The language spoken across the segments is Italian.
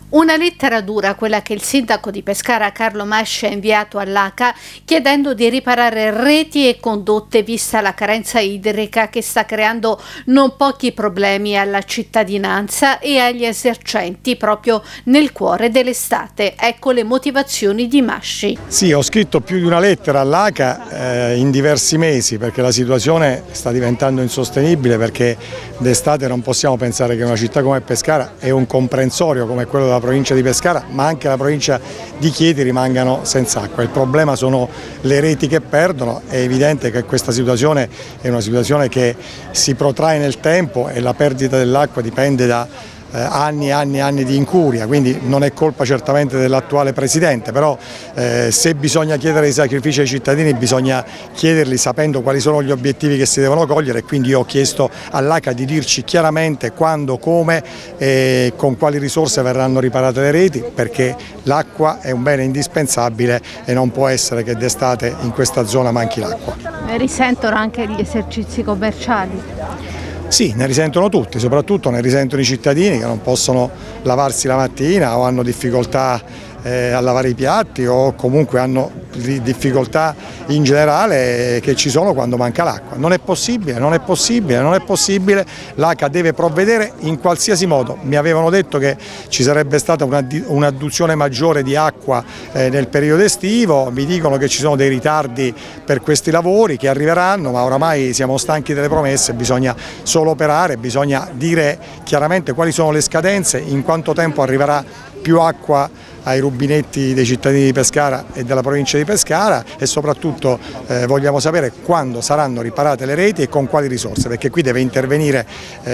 Una lettera dura, quella che il sindaco di Pescara Carlo Masci ha inviato all'ACA chiedendo di riparare reti e condotte vista la carenza idrica che sta creando non pochi problemi alla cittadinanza e agli esercenti proprio nel cuore dell'estate. Ecco le motivazioni di Masci. Sì, ho scritto più di una lettera all'ACA in diversi mesi perché la situazione sta diventando insostenibile, perché d'estate non possiamo pensare che una città come Pescara e un comprensorio come quello della provincia di Pescara, ma anche la provincia di Chieti, rimangano senza acqua. Il problema sono le reti che perdono. È evidente che questa situazione è una situazione che si protrae nel tempo e la perdita dell'acqua dipende da anni e anni e anni di incuria, quindi non è colpa certamente dell'attuale presidente, però se bisogna chiedere i sacrifici ai cittadini bisogna chiederli sapendo quali sono gli obiettivi che si devono cogliere, e quindi io ho chiesto all'ACA di dirci chiaramente quando, come e con quali risorse verranno riparate le reti, perché l'acqua è un bene indispensabile e non può essere che d'estate in questa zona manchi l'acqua. Ne risentono anche gli esercizi commerciali? Sì, ne risentono tutti, soprattutto ne risentono i cittadini che non possono lavarsi la mattina o hanno difficoltà a lavare i piatti, o comunque hanno difficoltà in generale che ci sono quando manca l'acqua. Non è possibile, non è possibile, non è possibile. L'ACA deve provvedere in qualsiasi modo. Mi avevano detto che ci sarebbe stata un'adduzione maggiore di acqua nel periodo estivo, mi dicono che ci sono dei ritardi per questi lavori che arriveranno, ma oramai siamo stanchi delle promesse, bisogna solo operare, bisogna dire chiaramente quali sono le scadenze, in quanto tempo arriverà più acqua ai rubinetti dei cittadini di Pescara e della provincia di Pescara, e soprattutto vogliamo sapere quando saranno riparate le reti e con quali risorse, perché qui deve intervenire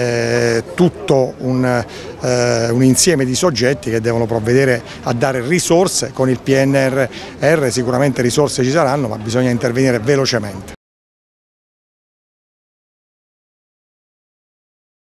tutto un insieme di soggetti che devono provvedere a dare risorse. Con il PNRR sicuramente risorse ci saranno, ma bisogna intervenire velocemente.